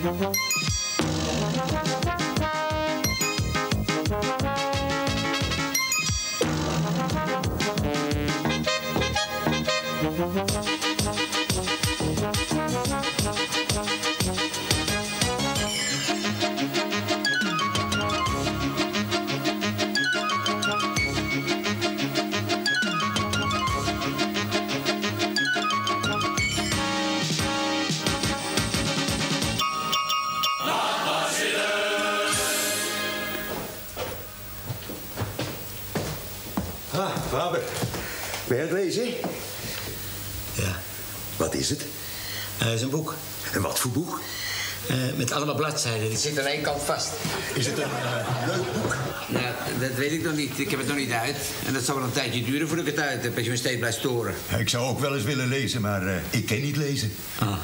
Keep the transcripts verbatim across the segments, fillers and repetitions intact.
Ah, Faber. Ben je aan het lezen? Ja. Wat is het? Het uh, is een boek. En wat voor boek? Uh, met allemaal bladzijden. Die zit aan één kant vast. Is het een uh, leuk boek? Nou, dat weet ik nog niet. Ik heb het nog niet uit. En dat zal wel een tijdje duren voordat ik het uit heb, als je me steeds blijft storen. Ja, ik zou ook wel eens willen lezen, maar uh, ik kan niet lezen. Ah.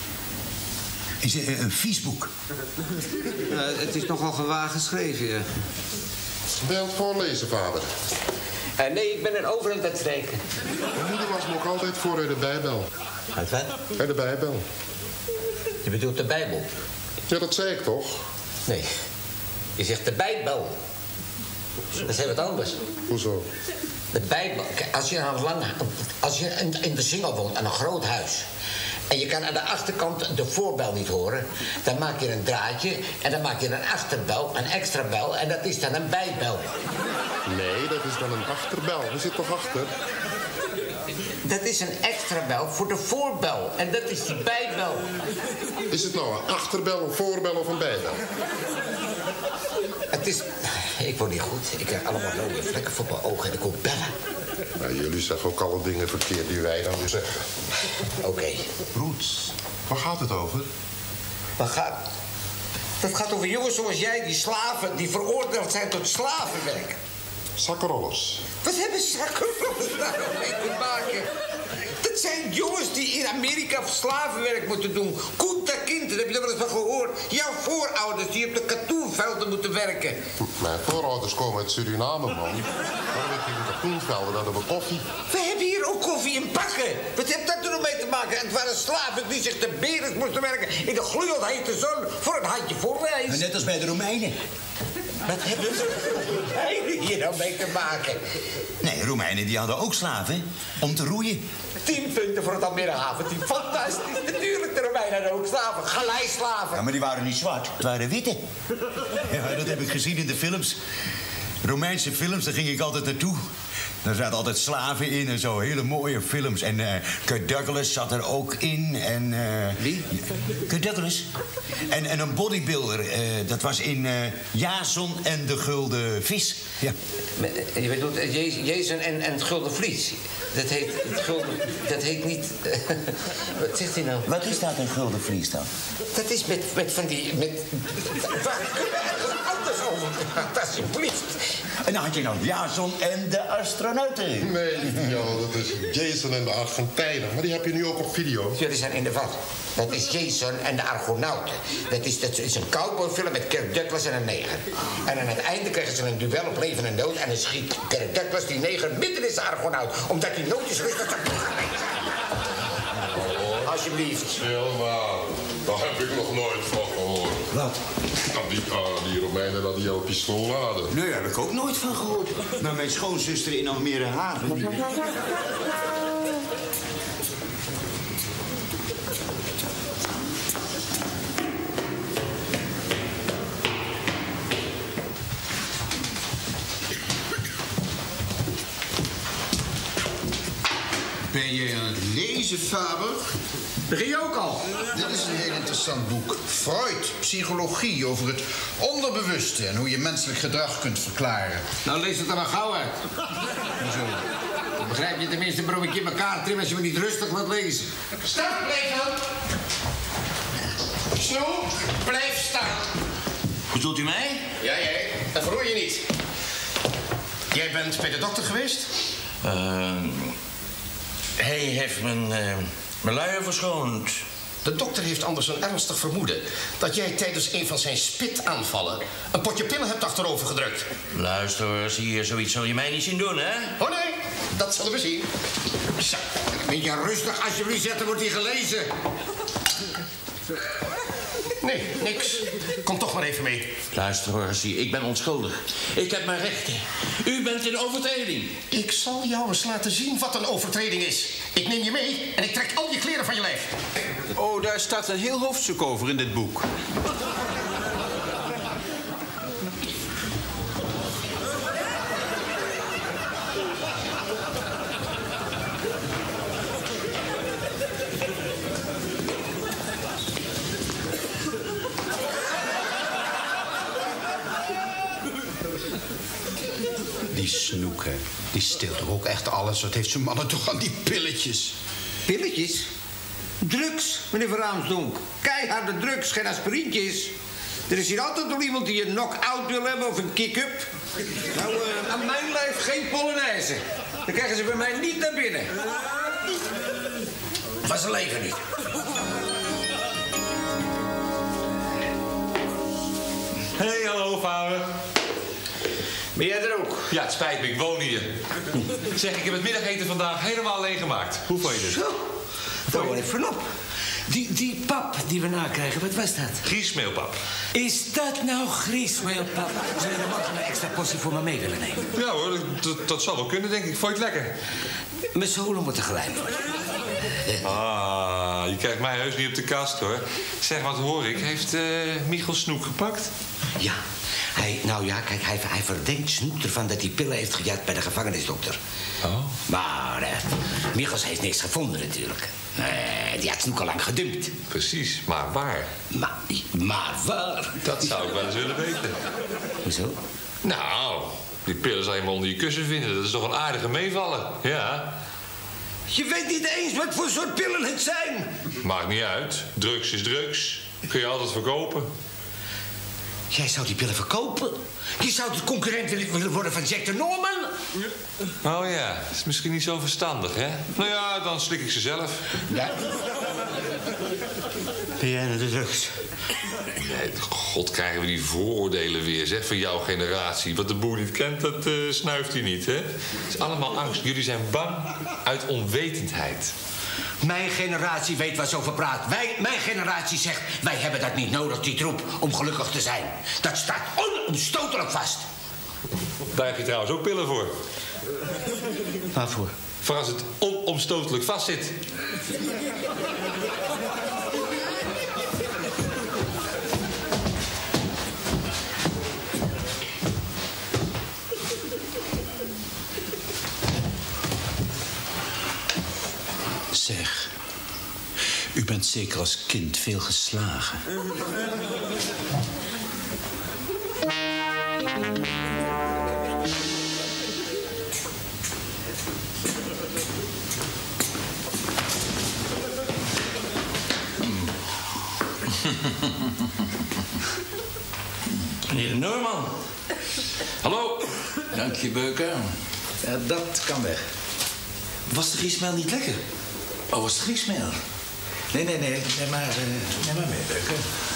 Is het een, een vies boek? Uh, het is nogal gewaagd geschreven, ja. Ben je aan het voorlezen, vader? Uh, nee, ik ben een over aan het spreken. Mijn moeder was me ook altijd voor uit de Bijbel. Uit wat? Uit de Bijbel. Je bedoelt de Bijbel? Ja, dat zei ik toch? Nee. Je zegt de Bijbel. Dat is heel wat anders. Hoezo? De Bijbel. Als je, een lang, als je in, in de Singel woont, aan een groot huis. En je kan aan de achterkant de voorbel niet horen. Dan maak je een draadje en dan maak je een achterbel, een extra bel. En dat is dan een bijbel. Nee, dat is dan een achterbel. Die zit toch achter? Dat is een extra bel voor de voorbel. En dat is die bijbel. Is het nou een achterbel, een voorbel of een bijbel? Het is... Ik word niet goed. Ik heb allemaal rode vlekken voor mijn ogen en ik wil bellen. Nou, jullie zeggen ook alle dingen verkeerd die wij dan weer zeggen. Oké. Okay. Broeds, waar gaat het over? Waar gaat... Dat gaat over jongens zoals jij, die slaven, die veroordeeld zijn tot slavenwerk. Zakkenrollers. Wat hebben zakkenrollers daar nou mee te maken? Dat zijn jongens die in Amerika slavenwerk moeten doen. Kunta Kinte, heb je er wel eens van gehoord? Jouw voorouders die op de katoenvelden moeten werken. Mijn voorouders komen uit Suriname, man. Dan werk ik in de katoenvelden, dan hebben we koffie. We hebben hier ook koffie in pakken. Wat heeft dat er nog mee te maken? Het waren slaven die zich de berens moesten werken in de gloeiend hete zon voor een handje voorreis. Net als bij de Romeinen. Wat hebben ze hier nou mee te maken? Nee, Romeinen die hadden ook slaven, om te roeien. Tien punten voor het Almere haventeam. Fantastisch. Natuurlijk, de Romeinen hadden ook slaven. Galeislaven. Ja, maar die waren niet zwart. Het waren witte. Ja, dat heb ik gezien in de films. Romeinse films, daar ging ik altijd naartoe. Daar zaten altijd slaven in en zo, hele mooie films. En uh, Kirk Douglas zat er ook in. En, uh, Wie? Kirk Douglas. En, en een bodybuilder, uh, dat was in uh, Jason en de Gulden Vis. Ja. Je bedoelt Jason en, en het Gulden Vlies. Dat heet, het gulden, dat heet niet... Uh, wat zegt hij nou? Wat is dat, een Gulden Vlies dan? Dat is met, met van die... Met, waar kunnen we ergens anders over praten, alsjeblieft? En dan had je nog Jason en de astronauten. Nee, jo, dat is Jason en de Argentijnen. Maar die heb je nu ook op video. Jullie zijn in de war. Dat is Jason en de Argonauten. Dat is, dat is een cowboyfilm met Kirk Douglas en een neger. En aan het einde krijgen ze een duel op leven en dood... en dan schiet Kirk Douglas die neger midden in zijn Argonaut... omdat die nootjes rustig te alsjeblieft. Helemaal. Daar heb ik nog nooit van gehoord. Wat? Nou, die, uh, die Romeinen dat die jouw pistool hadden. Nee, daar heb ik ook nooit van gehoord. Maar mijn schoonzuster in Almere Haven... Die... Ben je aan het lezen, Faber? Begin je ook al? Dit is een heel interessant boek. Freud, psychologie, over het onderbewuste... en hoe je menselijk gedrag kunt verklaren. Nou, lees het er maar gauw uit. Hoezo? Dan begrijp je tenminste waarom ik je in elkaar trim als je me niet rustig laat lezen. Staan blijven! Snoep, blijf staan. Bedoelt u mij? Ja, jij. Dat verroer je niet. Jij bent bij de dokter geweest? Uh, hij heeft mijn, uh, mijn luier verschoond. De dokter heeft anders een ernstig vermoeden... dat jij tijdens een van zijn spitaanvallen... een potje pillen hebt achterover gedrukt. Luister hoor, zie je, zoiets zul je mij niet zien doen, hè? Oh nee, dat zullen we zien. Zo. Beetje rustig, alsjeblieft, zetten wordt hier gelezen. Nee, niks. Kom toch maar even mee. Luister, Horacie, ik ben onschuldig. Ik heb mijn rechten. U bent in overtreding. Ik zal jou eens laten zien wat een overtreding is. Ik neem je mee en ik trek al je kleren van je lijf. Oh, daar staat een heel hoofdstuk over in dit boek. Die Snoek, hè. Die steelt toch ook echt alles? Wat heeft zijn mannen toch aan die pilletjes? Pilletjes? Drugs, meneer Van Raamsdonk. Keiharde drugs, geen aspirintjes. Er is hier altijd nog iemand die een knock-out wil hebben of een kick-up. Nou, uh, aan mijn lijf geen Polonaise. Dan krijgen ze bij mij niet naar binnen. Van zijn leven niet. Hey, hallo, vader. Ben jij er ook? Ja, het spijt me, ik woon hier. Zeg, ik heb het middageten vandaag helemaal alleen gemaakt. Hoe vond je het? Zo, voor even op. Die, die pap die we nakrijgen, wat was dat? Griesmeelpap. Is dat nou griesmeelpap? Zou je er morgen een extra portie voor me mee willen nemen? Ja hoor, dat, dat zal wel kunnen, denk ik. Vond je het lekker? Mijn zolen moeten gelijk worden. Ah, je krijgt mij heus niet op de kast, hoor. Zeg, wat hoor ik? Heeft uh, Michel Snoek gepakt? Ja, hij, nou ja, kijk, hij, hij verdenkt Snoek ervan dat hij pillen heeft gejat bij de gevangenisdokter. Oh. Maar uh, Michels heeft niks gevonden natuurlijk. Nee, die had Snoek al lang gedumpt. Precies, maar waar? Maar, maar waar? Dat zou ik wel eens willen weten. Hoezo? Nou, die pillen zal je maar onder je kussen vinden. Dat is toch een aardige meevallen, ja. Je weet niet eens wat voor soort pillen het zijn. Maakt niet uit. Drugs is drugs. Kun je altijd verkopen. Jij zou die pillen verkopen? Je zou de concurrent willen willen worden van Jack de Norman? Oh ja, dat is misschien niet zo verstandig, hè? Nou ja, dan slik ik ze zelf. Ja. Ben jij naar de drugs? Nee, god, krijgen we die vooroordelen weer, zeg, van jouw generatie. Wat de boer niet kent, dat uh, snuift hij niet, hè? Het is allemaal angst. Jullie zijn bang uit onwetendheid. Mijn generatie weet waar ze over praat. Wij, mijn generatie zegt, wij hebben dat niet nodig, die troep, om gelukkig te zijn. Dat staat onomstotelijk vast. Daar heb je trouwens ook pillen voor. Waarvoor? Voor als het onomstotelijk vast zit. Zeg, u bent zeker als kind veel geslagen. Meneer de Norman. Hallo. Dank je, Beuker. Ja, dat kan weg. Was de griesmeel niet lekker? Oh, was het griesmeel? Nee, nee, nee. Neem maar, uh, neem maar mee, Beuker.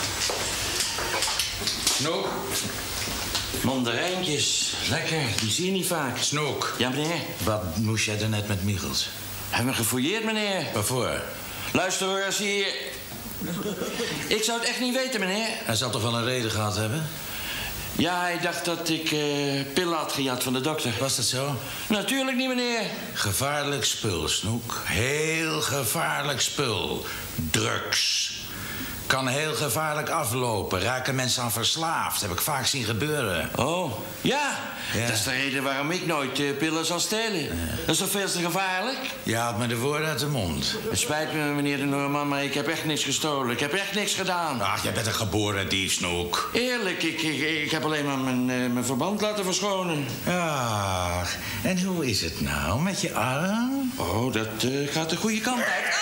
Snoek. Mandarijntjes. Lekker. Die zie je niet vaak. Snoek. Ja, meneer. Wat moest jij er net met Michels? Hij heeft me gefouilleerd, meneer. Waarvoor? Luister hoor, als hier... Ik zou het echt niet weten, meneer. Hij zal toch wel een reden gehad hebben? Ja, hij dacht dat ik uh, pillen had gejat van de dokter. Was dat zo? Natuurlijk niet, meneer. Gevaarlijk spul, Snoek. Heel gevaarlijk spul. Drugs. Kan heel gevaarlijk aflopen. Raken mensen aan verslaafd. Heb ik vaak zien gebeuren. Oh, ja. Ja. Dat is de reden waarom ik nooit uh, pillen zal stelen. Ja. Dat is toch veel te gevaarlijk? Je haalt me de woorden uit de mond. Het spijt me, meneer de Norman, maar ik heb echt niks gestolen. Ik heb echt niks gedaan. Ach, jij bent een geboren dief, Snoek. Eerlijk, ik, ik, ik heb alleen maar mijn, uh, mijn verband laten verschonen. Ach, en hoe is het nou met je arm? Oh, dat uh, gaat de goede kant uit.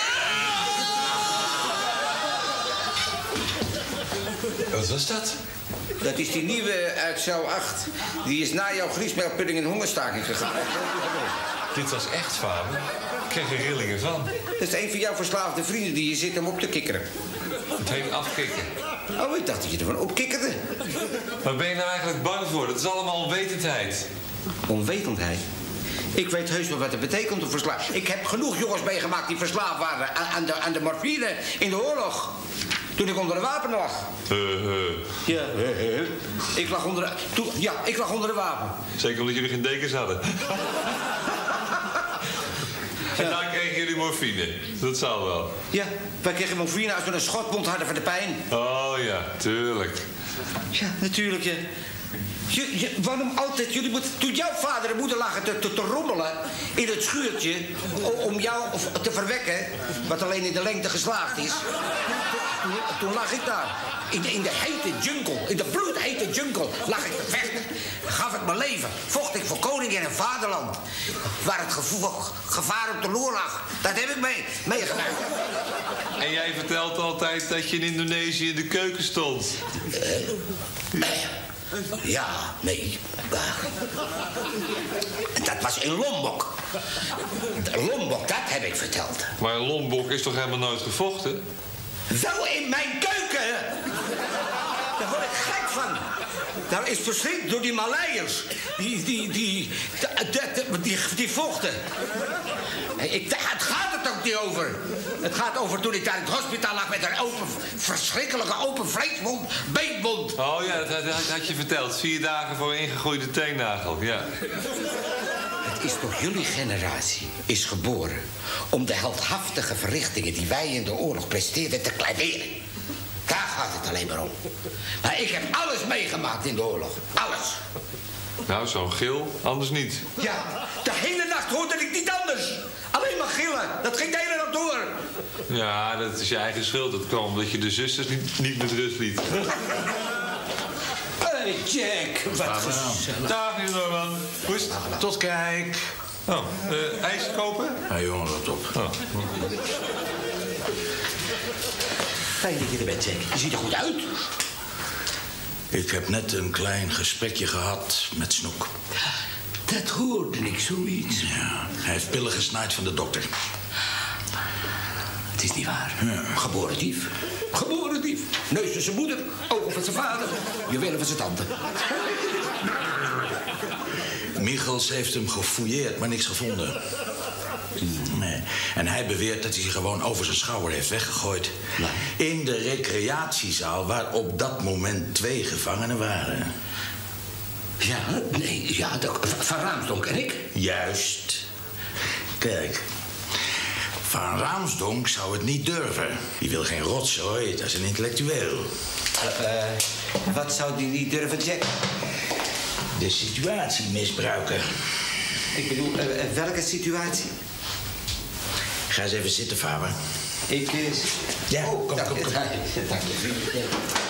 Wat was dat? Dat is die nieuwe uit cel acht. Die is na jouw griesmeelpudding in hongerstaking gegaan. Dit was echt, vader. Ik kreeg er rillingen van. Dat is een van jouw verslaafde vrienden die hier zit om op te kikkeren. Het heet afkicken. Oh, ik dacht dat je ervan opkikkerde. Waar ben je nou eigenlijk bang voor? Dat is allemaal onwetendheid. Onwetendheid? Ik weet heus wel wat het betekent om verslaafd. Ik heb genoeg jongens meegemaakt die verslaafd waren aan, aan, de, aan de morfine in de oorlog. Toen ik onder de wapen lag. Uh, uh. Ja, uh, uh. Ik lag onder de... Toen, ja, ik lag onder de wapen. Zeker omdat jullie geen dekens hadden. En dan kregen jullie morfine. Dat zal wel. Ja, wij kregen morfine als we een schotwond hadden van de pijn. Oh ja, tuurlijk. Ja, natuurlijk, ja. Je, je, waarom altijd? Jullie moeten, toen jouw vader en moeder lagen te, te, te rommelen in het schuurtje om, om jou te verwekken, wat alleen in de lengte geslaagd is. Toen, toen lag ik daar, in de, in de hete jungle, in de bloedhete jungle, lag ik te vechten. Gaf ik mijn leven, vocht ik voor koning en vaderland. Waar het gevoel, gevaar op de loer lag, dat heb ik mee, meegemaakt. En jij vertelt altijd dat je in Indonesië in de keuken stond. Uh, Ja, nee. Dat was in Lombok. Lombok, dat heb ik verteld. Maar in Lombok is toch helemaal nooit gevochten? Wel in mijn keuken! Daar word ik gek van. Daar is verschrikt door die Maleiers. Die, die, die, die, die, die vochten. Ik, het gaat het ook niet over. Het gaat over toen ik daar in het hospitaal lag met een open, verschrikkelijke open vleesmond, beenmond. Oh ja, dat, dat had je verteld. Vier dagen voor een ingegroeide teennagel, ja. Het is toch jullie generatie is geboren om de heldhaftige verrichtingen die wij in de oorlog presteerden te kleineren. Daar gaat het alleen maar om. Maar ik heb alles meegemaakt in de oorlog. Alles. Nou, zo'n gil, anders niet. Ja, de hele nacht hoorde ik niet anders. Alleen maar gillen. Dat ging de hele nacht door. Ja, dat is je eigen schuld. Dat kwam omdat je de zusters niet, niet met rust liet. Hey Jack, wat gezellig. Dag, meneer Norman. Hoe is het? Tot kijk. Oh, uh, ijs kopen? Ja, jongen, rot op. Oh. Fijn dat je er bent, Jack. Je ziet er goed uit. Ik heb net een klein gesprekje gehad met Snoek. Dat hoorde ik zoiets. Ja, hij heeft pillen gesnaaid van de dokter. Het is niet waar. Ja. Geboren dief. Geboren dief. Neus van zijn moeder, ogen van zijn vader, juwelen van zijn tante. Michels heeft hem gefouilleerd, maar niks gevonden. Nee. En hij beweert dat hij ze gewoon over zijn schouder heeft weggegooid. Nee. In de recreatiezaal waar op dat moment twee gevangenen waren. Ja, nee, ja, dat, Van Raamsdonk en ik. Juist. Kijk, Van Raamsdonk zou het niet durven. Die wil geen rotzooi, dat is een intellectueel. Uh, uh, wat zou die niet durven, Jack? De situatie misbruiken. Ik bedoel, uh, welke situatie? Ga eens even zitten, Faber. Ik... Uh, ja, oh, kom, dank kom, je. kom. Dank je.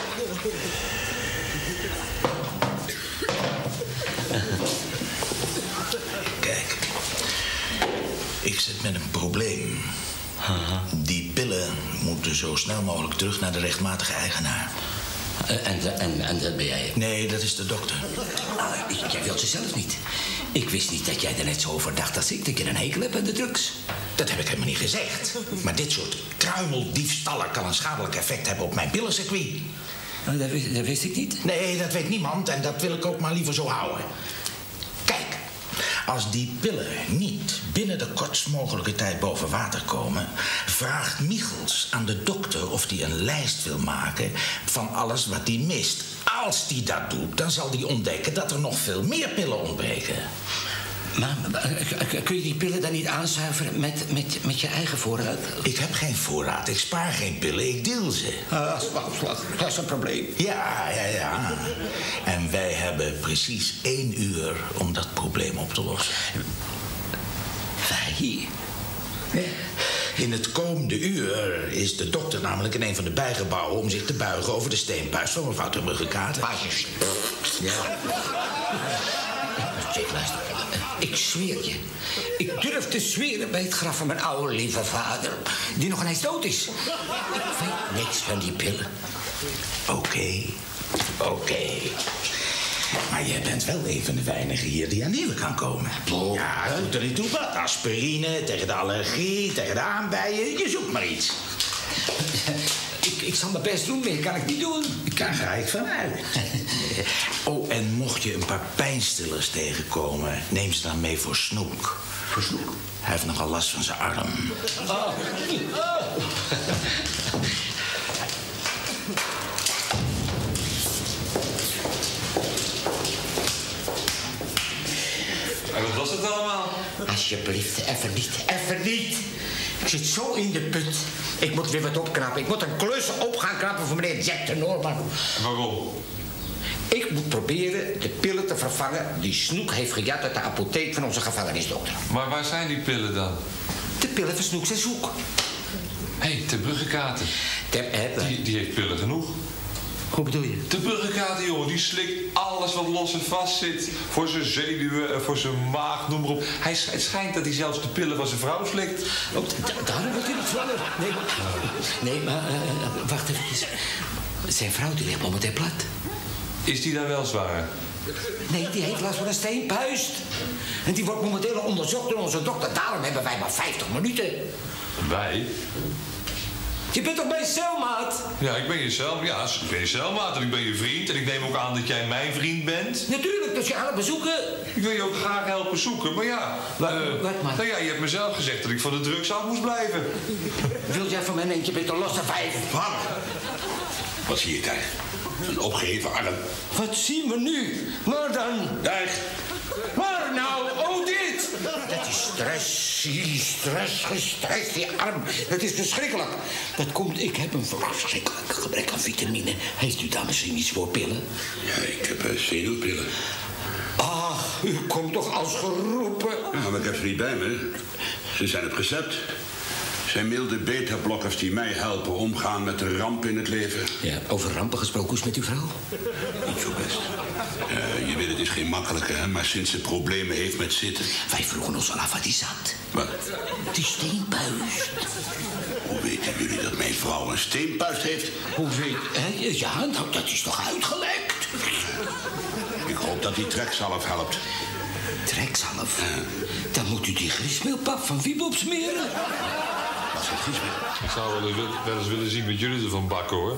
Kijk, ik zit met een probleem. Uh-huh. Die pillen moeten zo snel mogelijk terug naar de rechtmatige eigenaar. Uh, en, en, en dat ben jij? Nee, dat is de dokter. Ah, jij wilt ze zelf niet. Ik wist niet dat jij er net zo over dacht als ik, dat je een hekel hebt aan de drugs. Dat heb ik helemaal niet gezegd. Maar dit soort kruimeldiefstallen kan een schadelijk effect hebben op mijn pillencircuit. Oh, dat, wist, dat wist ik niet. Nee, dat weet niemand en dat wil ik ook maar liever zo houden. Kijk, als die pillen niet binnen de kortst mogelijke tijd boven water komen, vraagt Michels aan de dokter of hij een lijst wil maken van alles wat hij mist. Als hij dat doet, dan zal hij ontdekken dat er nog veel meer pillen ontbreken. Maar kun je die pillen dan niet aanzuiveren met, met, met je eigen voorraad? Ik heb geen voorraad, ik spaar geen pillen, ik deel ze. Ah, dat is een probleem. Ja, ja, ja. En wij hebben precies één uur om dat probleem op te lossen. Wij? In het komende uur is de dokter namelijk in een van de bijgebouwen om zich te buigen over de steenpuis van mevrouw de Brugge-Kater. Ja. Jake, luister. Ik zweer je. Ik durf te zweren bij het graf van mijn oude lieve vader, die nog ineens dood is. Ik weet niks van die pillen. Oké, okay. oké. Okay. Maar jij bent wel een van de weinigen hier die aan nieuwe kan komen. Oh, ja, het doet er niet toe wat. Aspirine, tegen de allergie, tegen de aanbijen. Je zoekt maar iets. Ik, ik zal mijn best doen, meer kan ik niet doen. Daar ga ik vanuit. Oh, en mocht je een paar pijnstillers tegenkomen, neem ze dan mee voor Snoek. Voor Snoek? Hij heeft nogal last van zijn arm. Oh. Oh. En wat was het allemaal? Alsjeblieft, even niet, even niet. Ik zit zo in de put. Ik moet weer wat opknappen. Ik moet een klus op gaan knappen voor meneer Jack de Norman. Waarom? Ik moet proberen de pillen te vervangen die Snoek heeft gejat uit de apotheek van onze gevangenisdokter. Maar waar zijn die pillen dan? De pillen van Snoek zijn zoek. Hé, hey, de Bruggekaten. Die, die heeft pillen genoeg. Hoe bedoel je? De Bruggekaten, jongen, die slikt alles wat los en vast zit. Voor zijn zenuwen, voor zijn maag, noem maar op. Hij, het schijnt dat hij zelfs de pillen van zijn vrouw slikt. Oh, daarom wordt hij niet zwanger. Nee, maar, nee, maar uh, wacht even. Zijn vrouw die ligt momenteel plat. Is die dan wel zwanger? Nee, die heeft last van een steenpuist. En die wordt momenteel onderzocht door onze dokter. Daarom hebben wij maar vijftig minuten. Wij? Je bent toch mijn celmaat? Ja, ik ben je cel, ja, ik ben je celmaat en ik ben je vriend. En ik neem ook aan dat jij mijn vriend bent. Natuurlijk, dus je gaat bezoeken. Ik wil je ook graag helpen zoeken, maar ja... Wat, uh, wat man? Nou ja, je hebt mezelf gezegd dat ik van de drugs af moest blijven. Wil jij van mijn eentje beter los dan vijf? Vader, wat zie je daar? Een opgeheven arm. Wat zien we nu? Waar dan? Daar. Waar nou? Oh, dit! Dat is stress, die stress, gestrest, die arm. Dat is verschrikkelijk. Dat komt, ik heb een verschrikkelijk gebrek aan vitamine. Heeft u daar misschien iets voor pillen? Ja, ik heb uh, zenuwpillen. Ach, u komt toch als geroepen? Ja, maar ik heb ze niet bij me. Ze zijn op recept. Zijn milde beta-blokkers die mij helpen omgaan met de ramp in het leven. Ja, over rampen gesproken, hoe is het met uw vrouw? Niet zo best. Uh, je weet, het is geen makkelijke, hè, maar sinds ze problemen heeft met zitten... Wij vroegen ons al af wat die zat. Wat? Die steenpuist. Hoe weten jullie dat mijn vrouw een steenpuist heeft? Hoe weet... Hè? Ja, nou, dat is toch uitgelekt? Ik hoop dat die trekzalf helpt. Trekzalf? Ja. Dan moet u die griesmeelpap van Wiebe opsmeren. Was het griesmeel? Ik zou wel eens, wel eens willen zien wat jullie ervan bakken, hoor.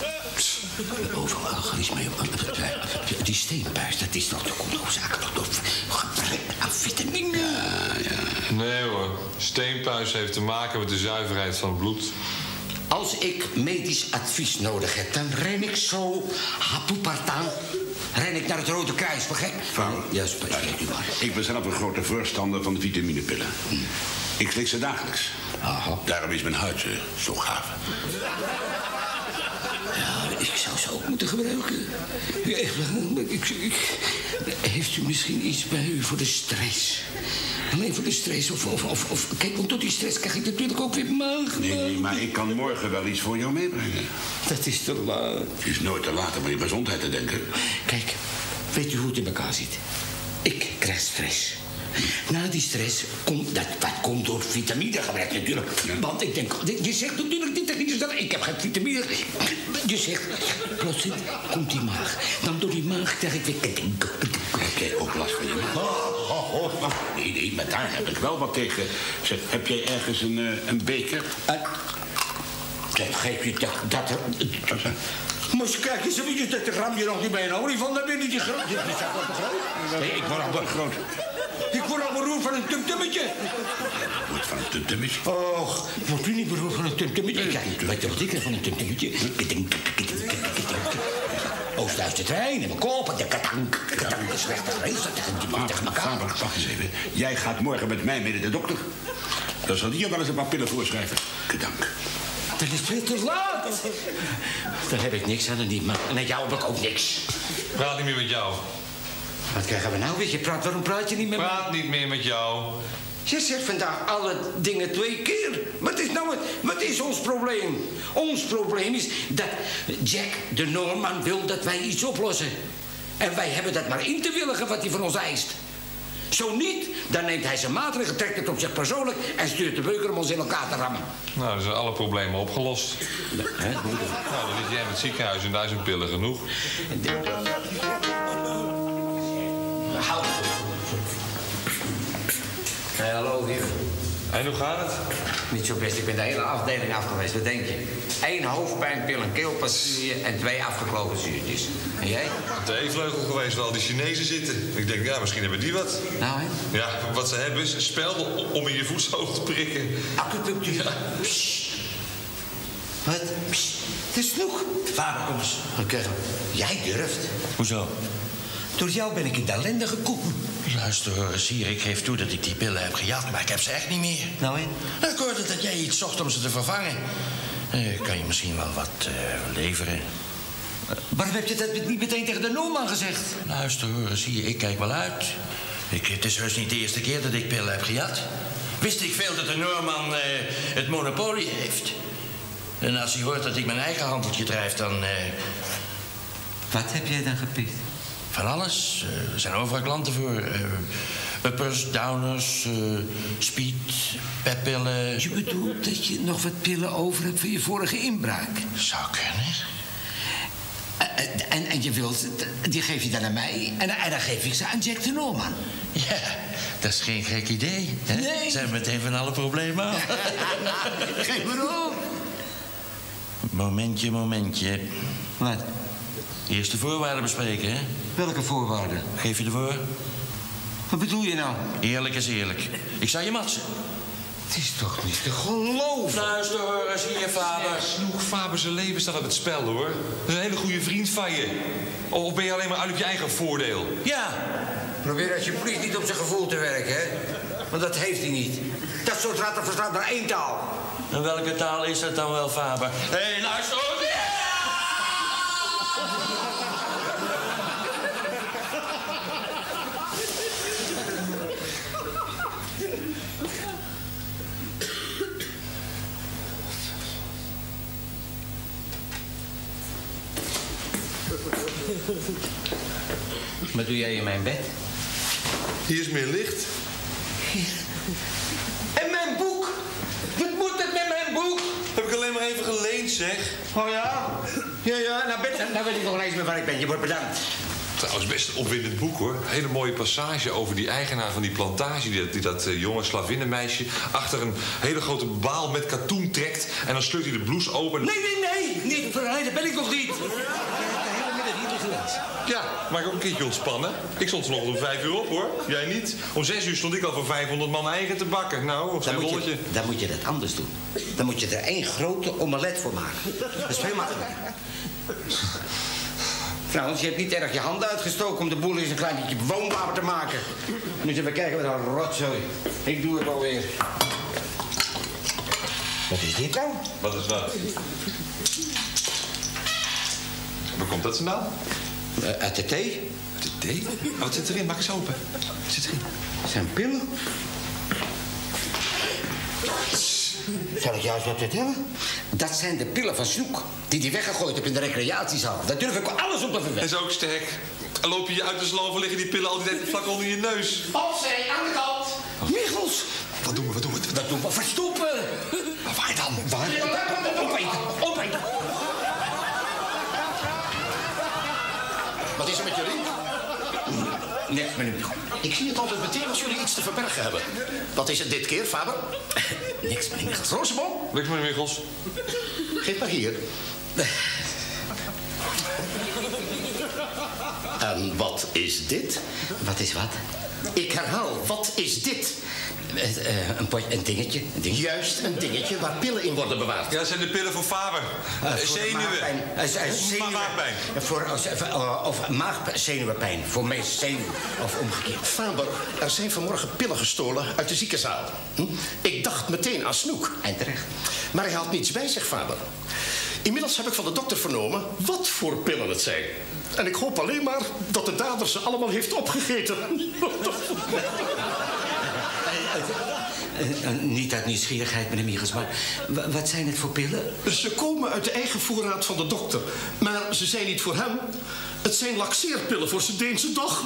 Overal griesmeel. Die steenpuist, dat is toch de noodzakelijk door gebrek aan vitamine. Ja, ja. Nee, hoor. Steenpuist heeft te maken met de zuiverheid van het bloed. Als ik medisch advies nodig heb, dan ren ik zo hapoepartaan. Ren ik naar het Rode Kruis, begrijp je? Vader, ja, spreek u maar. Ik ben zelf een grote voorstander van de vitaminepillen. Hm. Ik slik ze dagelijks. Aha. Daarom is mijn huid uh, zo gaaf. Ja, ik zou ze ook moeten gebruiken. Ja, ik, ik, ik, heeft u misschien iets bij u voor de stress? Alleen voor de stress of, of, of, of... Kijk, want door die stress krijg ik natuurlijk ook weer maag. Nee, nee, maar ik kan morgen wel iets voor jou meebrengen. Dat is te laat. Het is nooit te laat om aan je gezondheid te denken. Kijk, weet u hoe het in elkaar zit? Ik krijg stress. Na die stress komt dat, dat komt door vitaminegebrek natuurlijk. Ja. Want ik denk, je zegt natuurlijk niet tegen jezelf, ik heb geen vitamine. Je zegt, plotseling komt die maag. Dan door die maag krijg ik weer... Heb jij ook last van je maag? Oh, oh, oh, oh. Nee, nee, maar daar heb ik wel wat tegen. Zeg, heb jij ergens een, uh, een beker? Uh, zeg, geef je dat... dat uh, maar kijk eens eventjes, dat ram je nog niet bij een olifant, dan ben je niet groot. Dit is toch wel groot? Nee, ik word al wel groot. Ik word al beroerd van een tumtummetje. Wordt van een tumtummetje? Och, wordt u niet beroerd van een tumtummetje? Kijk, weet je wat ik krijg van een tumtummetje? Oost-Duitse trein en mijn kop en de katank. De katank is slecht geweest, dat tegen die man tegen elkaar. Wacht eens even. Jij gaat morgen met mij mee naar de dokter. Dan zal die je wel eens een paar pillen voorschrijven. Katank. Dat is veel te laat. Daar heb ik niks aan en die man. En aan jou heb ik ook niks. Praat niet meer met jou. Wat krijgen we nou weer? Je praat, waarom praat je niet met mij? Praat niet meer met jou. Je zegt vandaag alle dingen twee keer. Wat is nou het, wat is ons probleem? Ons probleem is dat Jack de Norman wil dat wij iets oplossen. En wij hebben dat maar in te willigen wat hij van ons eist. Zo niet, dan neemt hij zijn maatregelen, trekt het op zich persoonlijk en stuurt de beuker om ons in elkaar te rammen. Nou, dan zijn alle problemen opgelost. Hè? Nou, dan zit jij in het ziekenhuis en daar zijn pillen genoeg. Hou. Hey, hallo, hier. En hoe gaat het? Niet zo best, ik ben de hele afdeling af geweest. Wat denk je? Eén hoofdpijnpil, een keelpastille en twee afgekloven zuurtjes. En jij? Op de eetvleugel geweest waar al die Chinezen zitten. Ik denk, ja, misschien hebben die wat. Nou, hè? Ja, wat ze hebben is een spel om in je voetzoog te prikken. Acupunctuur. Ja. Psst. Wat? Psst. Het is Snoek. Vader, kom eens. Oké. Jij durft. Hoezo? Door jou ben ik in de ellende gekomen. Luister, Horace, hier, ik geef toe dat ik die pillen heb gejat, maar ik heb ze echt niet meer. Nou, hè? Nou, ik hoorde dat jij iets zocht om ze te vervangen. Eh, kan je misschien wel wat uh, leveren? Uh, waarom heb je dat niet meteen tegen de Noorman gezegd? Luister, Horace, hier, ik kijk wel uit. Ik, het is heus niet de eerste keer dat ik pillen heb gejat. Wist ik veel dat de Noorman uh, het monopolie heeft. En als hij hoort dat ik mijn eigen handeltje drijf, dan... Uh... Wat heb jij dan gepikt? Van alles. Uh, er zijn overal klanten voor. Uh, uppers, downers, uh, speed, peppillen. Je bedoelt dat je nog wat pillen over hebt van je vorige inbraak? Zou kunnen. Uh, en, en je wilt, die geef je dan aan mij en, en dan geef ik ze aan Jack de Noorman. Ja, dat is geen gek idee. Hè? Nee. Zijn we meteen van alle problemen af. Geef me op. Momentje, momentje. Wat? Eerst de voorwaarden bespreken, hè? Welke voorwaarden? Geef je ervoor? Wat bedoel je nou? Eerlijk is eerlijk. Ik zou je matsen. Het is toch niet te geloven? Luister, Horace, hier, Faber. Ja, Snoek, Faber zijn leven staat op het spel, hoor. Dat is een hele goede vriend van je. Of ben je alleen maar uit op je eigen voordeel? Ja. Probeer alsjeblieft niet op zijn gevoel te werken, hè? Want dat heeft hij niet. Dat soort ratten verstaat maar één taal. En welke taal is dat dan wel, Faber? Hé, hey, luister, Horace. Wat doe jij in mijn bed? Hier is meer licht. En mijn boek? Wat moet het met mijn boek? Heb ik alleen maar even geleend, zeg. Oh ja? Ja, ja, nou, ben, nou weet ik nog ineens meer waar ik ben. Je wordt bedankt. Trouwens, best een opwindend boek, hoor. Een hele mooie passage over die eigenaar van die plantage... die dat, die dat uh, jonge slavinnenmeisje achter een hele grote baal met katoen trekt... en dan sleurt hij de blouse open... Nee, nee, nee! Niet verleiden, dat ben ik nog niet. Ik heb de hele middag hier gelezen. Ja, maar ik ook een keertje ontspannen. Ik stond vanochtend om vijf uur op, hoor. Jij niet. Om zes uur stond ik al voor vijfhonderd man eigen te bakken. Nou, op zijn dan rolletje. Moet je, dan moet je dat anders doen. Dan moet je er één grote omelet voor maken. Dat is veel makkelijker. Frans, je hebt niet erg je handen uitgestoken om de boel eens een klein beetje bewoonbaar te maken. Nu zullen we kijken wat een rotzooi. Ik doe het alweer. Wat is dit nou? Wat is dat? Waar komt dat vandaan? Uh, uit de thee. Uit de thee? Oh, wat zit erin? Maak eens open. Wat zit erin? Het zijn pillen. Zal ik juist wat vertellen? Dat zijn de pillen van Snoek. Die hij weggegooid heeft in de recreatiezaal. Daar durf ik alles op te verwekken. Dat is ook sterk. En loop je je uit de sloven, liggen die pillen altijd vlak onder je neus. Opzij, aan de kant. Michels. Wat doen we, wat doen we? Wat doen we? Verstoppen. Maar waar dan? Waar? Opeten, opeten. Wat is er met jullie? Niks, meneer. Ik zie het altijd meteen als jullie iets te verbergen hebben. Wat is het dit keer, Faber? Niks, meneer. Rooseboom? Niks, meneer Michels. Geef maar hier. En wat is dit? Wat is wat? Ik herhaal, wat is dit? Uh, uh, een, potje, een dingetje, een dingetje. Juist een dingetje waar pillen in worden bewaard. Ja, dat zijn de pillen voor Faber. Uh, uh, voor zenuwen. maagpijn. Uh, uh, zenuwen. Maagpijn. Voor, uh, of maagzenuwenpijn. Voor meest zenuwen. Of omgekeerd. Faber, er zijn vanmorgen pillen gestolen uit de ziekenzaal. Hm? Ik dacht meteen aan Snoek. En terecht. Maar hij had niets bij zich, Faber. Inmiddels heb ik van de dokter vernomen wat voor pillen het zijn. En ik hoop alleen maar dat de dader ze allemaal heeft opgegeten. Uh, uh, uh, niet uit nieuwsgierigheid, meneer Michels, maar wat zijn het voor pillen? Ze komen uit de eigen voorraad van de dokter. Maar ze zijn niet voor hem. Het zijn laxeerpillen voor zijn Deense doch.